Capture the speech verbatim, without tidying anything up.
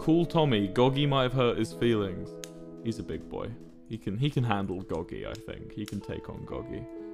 Cool Tommy. Gogy might have hurt his feelings. He's a big boy. He can he can handle Gogy, I think. He can take on Gogy.